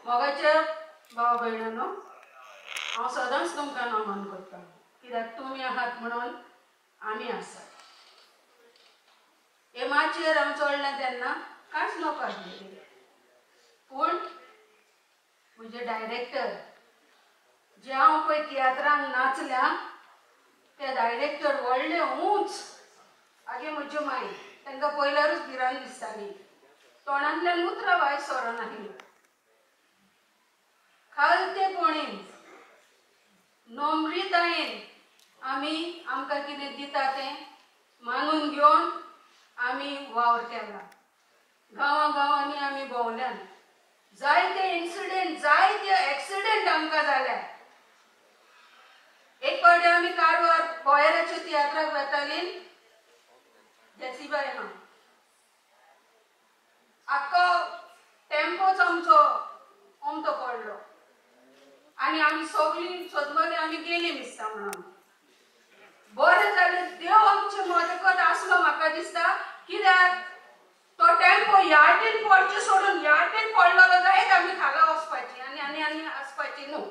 मोगाचे भाव भयणानो हांव सदांच तुमकां नमन करता कित्याक तुमी आहात म्हणून आमी आसा हे माचयेर हांव चडलें तेन्ना कांयच नोको आसलें पूण म्हजे डायरेक्टर जे हांव पळय तियात्रांक नाचल्या ते डायरेक्टर व्हडले उंच आगे म्हज्यो माय तांकां पयल्यारूच भिरांत दिसताली तोंडांतल्यान उतरां भायर सरनासलीं खालतेपणीन नम्रतायेन आमी आमकां कितें दिता तें मानून घेवन आमी वावर केला गांवांनी आमी भोंवल्यान जायते इन्सिडेंट जायते एक्सिडेंट आमकां जाल्या एक फावटी आमी कारवार बोयराच्या तियात्राक वतालीं जेसीबाय हांव आख्खो टेम्पोच आमचो ओमतो पडलो आनी आमी सगळीं सदमरी आमी गेली दिसता म्हणून बरें जालें देव आमचे मदत आसलो म्हाका दिसता कित्याक तो टेम्पो यार्डीन पडचे सोडून यार्डीन पडलो जायत आमी खाला वचपाची आनी आसपाची न्हू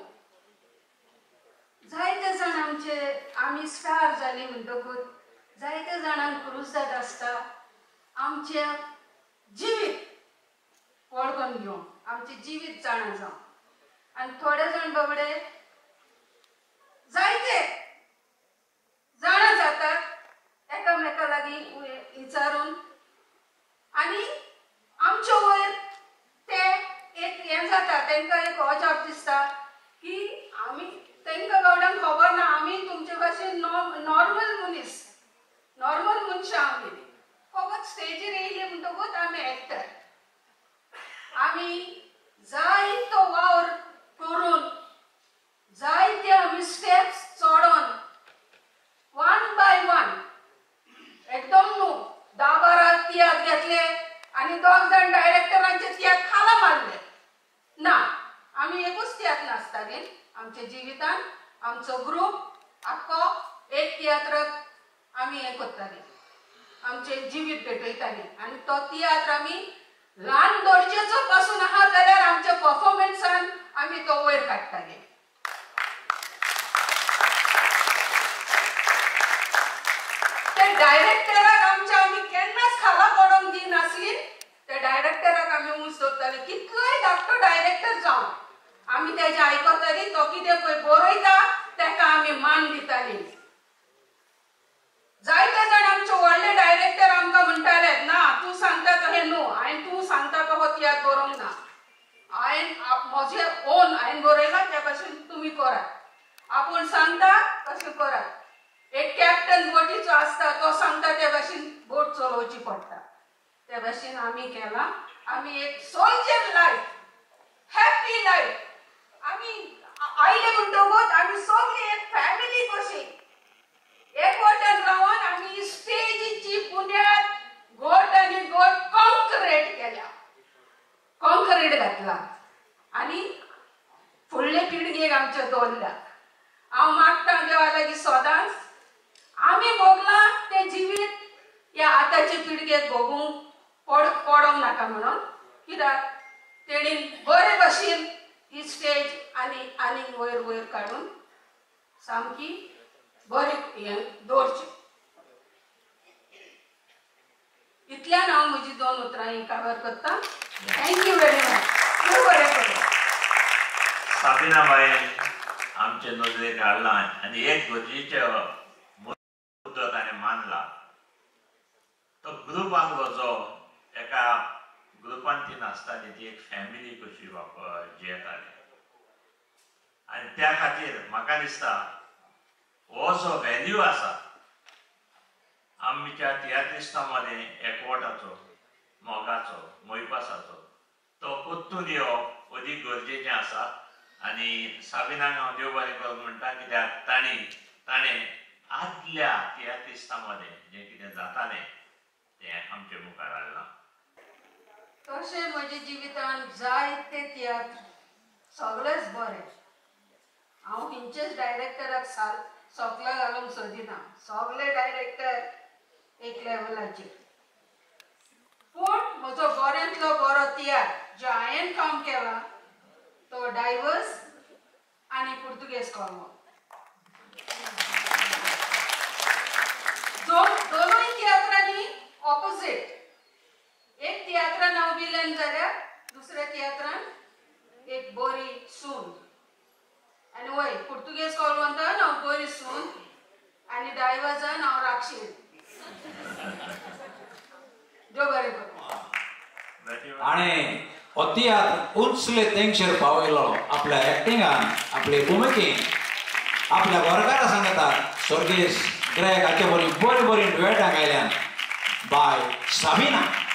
जायते जाण आमचे आमी स्टार जाली म्हणटकूच जायते जाणांक क्रुसाद आसता आमचे जिवीत वळखून घेवन आमचे जिवीत जाणा जावन आनी थोडे जाण बाबडे जायते जाणा जातात एकामेका लागीं विचारून आनी आमचे वयर ते एक हें जाता तांकां एक अजाप दिसता की आमी तांकां बाबड्यांक खबर ना आमी तुमचे भाशेन नॉर्मल मनशां आमी फकत स्टेजीर येयली म्हणटकूच आमी एक्टर आमी जायतो वावर करून जायते आमी स्टेप्स चडोन वन बाय वन एकदम न्हू 10-12 तियात्र घेतले आनी 2 जाण डायरेक्टरांचे तियात्र खाला मारले ना आमी एकूच तियात्र नाचतालीं आमच्या जिवितान आमचो ग्रूप आख्खो एक तियात्राक आमी हें करतालीं आमचें जिवीत भेटयतालीं आनी तो तियात्र आमी ल्हान दर्जेचो पासून आहा जाल्यार आमच्या परफॉर्मन्सान आमी तो वयर काडटालीं ते डायरेक्टराक आमच्या आमी केन्नाच खाला पडोंक दिनासलीं ते डायरेक्टराक आमी उंच दवरतालीं कितलोय धाकटो डायरेक्टर जावन आमी तेजें आयकतालीं तो कितें पळय बरयता ताका आमी मान दितालीं जायते जाण आमचे व्हडले डायरेक्टर आमकां म्हणटाले ना तूं सांगता तशें न्हू हांवें तूं सांगता तो तियात्र बरोवंक ना हांवें म्हजें ओन हांवें बरयला त्या भाशेन तुमी करात आपूण सांगता तशें करात एक कॅप्टन बोटीचो आसता तो सांगता त्या भाशेन बोट चलोवची पडटा त्या भाशेन आमी केलां आमी एक सोल्जर लायफ हॅपी लायफ आमी आयले म्हणटकूच आमी सगळीं एक फॅमिली कशी एकवटान रावन आमी स्टेजीची बुन्याद घोट आनी घोट कॉन्क्रीट केल्या कॉन्क्रीट घातला आनी फुडले पिळगेक आमच्या दवरल्या हांव मागता देवा लागीं सदांच आमी भोगलां तें जिवीत ह्या आतांचे पिळगेक भोगूंक पडोंक नाका म्हणून कित्याक तेणीन बरे भाशेन ही स्टेज आनी वयर वयर काडून सामकी बरें हें दवरचें इतल्यान हांव म्हजी 2 उतरां काबार करतां थँक्यू व्हेरी मच देव बरें करूं साबिना बाई आमचे नदरेक हाडला आनी एक गरजेचे मुद्दो ताणें मानला तो ग्रूप आमचो जो एका ग्रुपान ती नाचताली ती एक फॅमिली कशी जियेताली आनी त्या खातीर म्हाका दिसता हो जो व्हॅल्यू आसा आमच्या तियात्रिस्तां मदें एकवटाचो मोगाचो मोयपासाचो तो पोत्तून येवप अदीक गरजेचें आसा आनी साबिनाक हांव देव बरें करूं म्हणटा कित्याक ताणें आदल्या तियात्रिस्तां मदें जें कितें जातालें तें आमचे मुखार हाडलां तशें म्हज्या जिवितान जायते तियात्र सगळेच बरें हांव खंयचेच डायरेक्टराक सोकला घालूंक सोदिना सगळे डायरेक्टर एक लेवलाचेर पूण म्हजो बऱ्यांतलो बरो तियात्र जो हांवें काम केला सॉल्मन दोनोय तियात्रांनी ऑपोजिट एक तियात्रान हांव विलन जाल्यार दुसऱ्या तियात्रान एक बरी सून आनी वय पुर्तुगेज कॉलवंतान हांव बरी सून आनी दायवाजान हांव राक्षीण देव बरें करूं आणि अतियात उंचले तेंगशेर पावयलो आपल्या एक्टिंगान आपले भुमिकेन आपल्या वर्गाला सांगतात स्वर्गीय ग्रेग हाचे बरी बरी बरी दुयेटां गायल्यान बाय साबिना